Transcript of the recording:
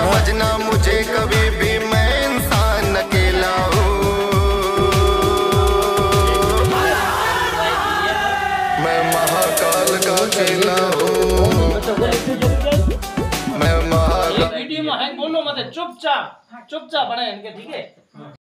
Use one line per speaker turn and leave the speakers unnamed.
समझना मुझे कभी भी, मैं इंसान अकेला हूँ। मैं महाकाल का चेला हूँ। मैं महाकाल।
वीडियो में है बोलो मत, चुपचाप चुपचाप बने इनके, ठीक है।